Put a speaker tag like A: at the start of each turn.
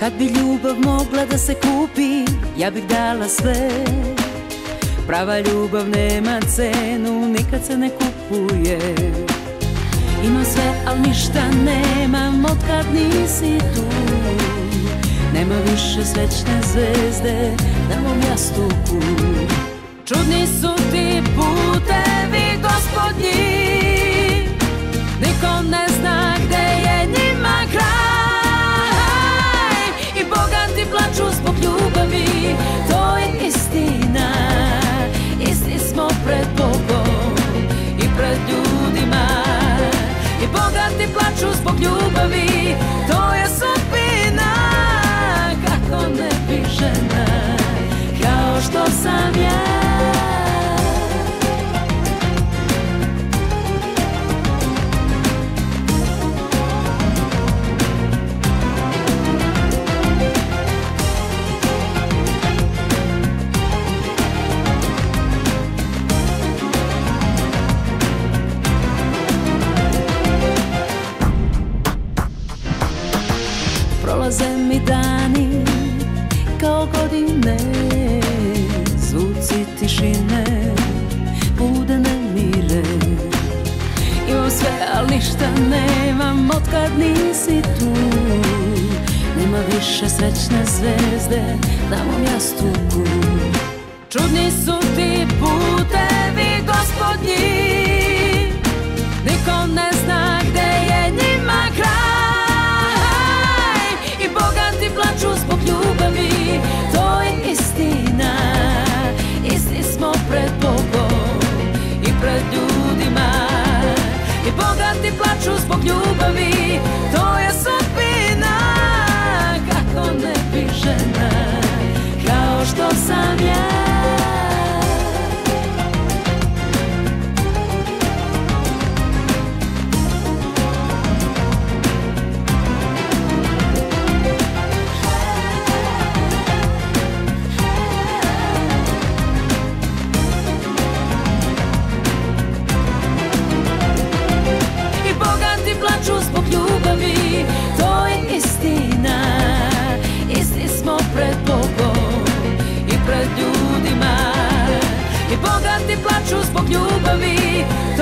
A: Kad bi ljubav mogla da se kupi, ja bih dala sve. Prava ljubav nema cenu, nikad se ne kupuje. Imam sve, al ništa nemam otkad nisi tu. Nema više srećne zvezde na mom jastuku. Čudni su ti putevi gospodnji, niko ne zna gde je njima kraj. I bogati plaču zbog ljubavi, to je istina. Isti smo pred Bogom i pred ljudima. I bogati plaču zbog ljubavi, to je sudbina. Kako ne bi žena kao što sam ja. Prolaze mi dani kao godine, zvuci tišine bude nemire. Imam sve, al ništa nemam otkad nisi tu. Nema više srećne zvezde na mom jastuku. Čudni su ti putevi gospodnji, niko ne zna gde je njima kraj. Plaču zbog ljubavi, to je istina. Isti smo pred Bogom i pred ljudima. I bogati plaču zbog ljubavi, to je sudbina. Kako ne bi žena kao što sam ja. Plaču zbog ljubavi, to je istina. Isti smo pred Bogom i pred ljudima. I bogati plaču zbog ljubavi,